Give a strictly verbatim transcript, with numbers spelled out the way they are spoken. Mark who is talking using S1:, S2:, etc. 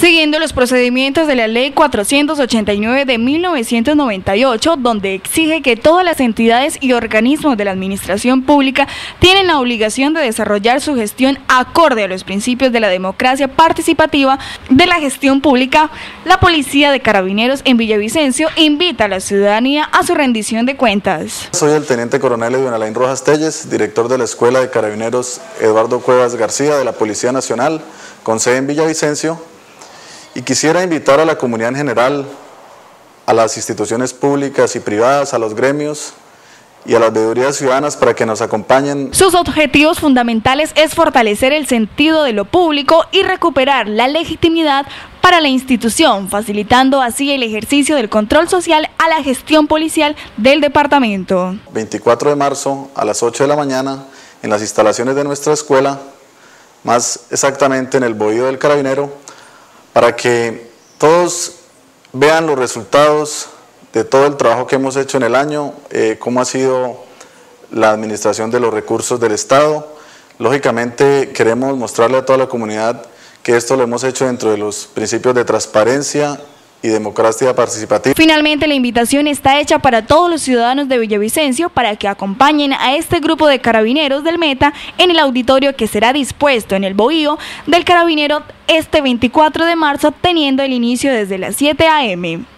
S1: Siguiendo los procedimientos de la Ley cuatrocientos ochenta y nueve de mil novecientos noventa y ocho, donde exige que todas las entidades y organismos de la administración pública tienen la obligación de desarrollar su gestión acorde a los principios de la democracia participativa de la gestión pública, la Policía de Carabineros en Villavicencio invita a la ciudadanía a su rendición de cuentas.
S2: Soy el Teniente Coronel Edwin Alain Rojas Telles, director de la Escuela de Carabineros Eduardo Cuevas García de la Policía Nacional, con sede en Villavicencio. Y quisiera invitar a la comunidad en general, a las instituciones públicas y privadas, a los gremios y a las veedurías ciudadanas para que nos acompañen.
S1: Sus objetivos fundamentales es fortalecer el sentido de lo público y recuperar la legitimidad para la institución, facilitando así el ejercicio del control social a la gestión policial del departamento.
S2: veinticuatro de marzo a las ocho de la mañana en las instalaciones de nuestra escuela, más exactamente en el Bohío del Carabinero, para que todos vean los resultados de todo el trabajo que hemos hecho en el año, eh, cómo ha sido la administración de los recursos del Estado. Lógicamente queremos mostrarle a toda la comunidad que esto lo hemos hecho dentro de los principios de transparencia y democracia participativa.
S1: Finalmente, la invitación está hecha para todos los ciudadanos de Villavicencio para que acompañen a este grupo de carabineros del Meta en el auditorio que será dispuesto en el Bohío del Carabinero este veinticuatro de marzo, teniendo el inicio desde las siete a eme